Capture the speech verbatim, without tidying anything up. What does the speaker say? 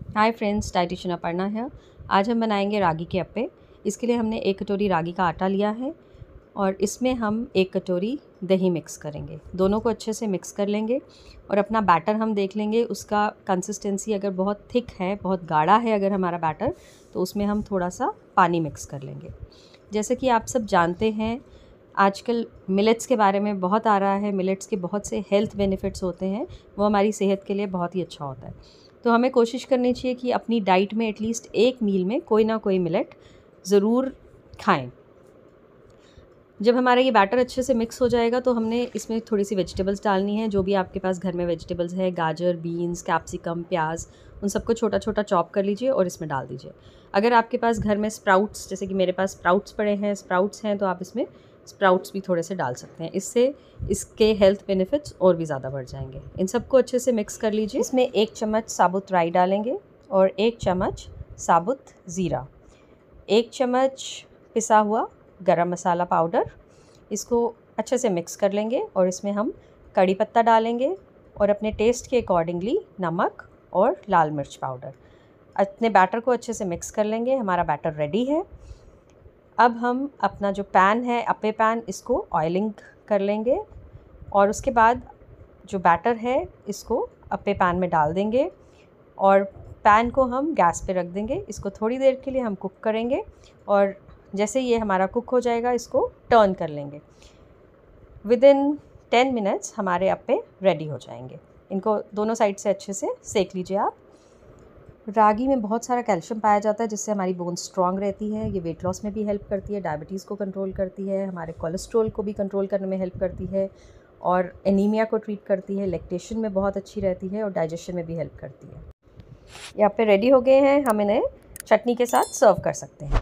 Hi friends, dietitian Aparna है। आज हम बनाएंगे रागी के अप्पे। इसके लिए हमने एक कटोरी रागी का आटा लिया है और इसमें हम एक कटोरी दही मिक्स करेंगे। दोनों को अच्छे से मिक्स कर लेंगे और अपना बैटर हम देख लेंगे। उसका कंसिस्टेंसी अगर बहुत थिक है, बहुत गाढ़ा है अगर हमारा बैटर, तो उसमें हम थोड़ा सा पानी मिक्स कर लेंगे। जैसे कि आप सब जानते हैं, आजकल मिलेट्स के बारे में बहुत आ रहा है। मिलेट्स के बहुत से हेल्थ बेनिफिट्स होते हैं, वो हमारी सेहत के लिए बहुत ही अच्छा होता है। तो हमें कोशिश करनी चाहिए कि अपनी डाइट में एटलीस्ट एक मील में कोई ना कोई मिलेट ज़रूर खाएं। जब हमारा ये बैटर अच्छे से मिक्स हो जाएगा तो हमने इसमें थोड़ी सी वेजिटेबल्स डालनी है। जो भी आपके पास घर में वेजिटेबल्स है, गाजर, बीन्स, कैप्सिकम, प्याज, उन सबको छोटा छोटा चॉप कर लीजिए और इसमें डाल दीजिए। अगर आपके पास घर में स्प्राउट्स, जैसे कि मेरे पास स्प्राउट्स पड़े हैं, स्प्राउट्स हैं, तो आप इसमें स्प्राउट्स भी थोड़े से डाल सकते हैं। इससे इसके हेल्थ बेनिफिट्स और भी ज़्यादा बढ़ जाएंगे। इन सबको अच्छे से मिक्स कर लीजिए। इसमें एक चम्मच साबुत राई डालेंगे और एक चम्मच साबुत ज़ीरा, एक चम्मच पिसा हुआ गरम मसाला पाउडर। इसको अच्छे से मिक्स कर लेंगे और इसमें हम कड़ी पत्ता डालेंगे और अपने टेस्ट के अकॉर्डिंगली नमक और लाल मिर्च पाउडर। अपने बैटर को अच्छे से मिक्स कर लेंगे। हमारा बैटर रेडी है। अब हम अपना जो पैन है, अप्पे पैन, इसको ऑयलिंग कर लेंगे और उसके बाद जो बैटर है इसको अप्पे पैन में डाल देंगे और पैन को हम गैस पे रख देंगे। इसको थोड़ी देर के लिए हम कुक करेंगे और जैसे ये हमारा कुक हो जाएगा इसको टर्न कर लेंगे। विद इन टेन मिनट्स हमारे अप्पे रेडी हो जाएंगे। इनको दोनों साइड से अच्छे से सेक लीजिए आप। रागी में बहुत सारा कैल्शियम पाया जाता है, जिससे हमारी बोन्स स्ट्रॉन्ग रहती है। ये वेट लॉस में भी हेल्प करती है, डायबिटीज़ को कंट्रोल करती है, हमारे कोलेस्ट्रॉल को भी कंट्रोल करने में हेल्प करती है और एनीमिया को ट्रीट करती है, लैक्टेशन में बहुत अच्छी रहती है और डाइजेशन में भी हेल्प करती है। यहाँ पे रेडी हो गए हैं। हम इन्हें चटनी के साथ सर्व कर सकते हैं।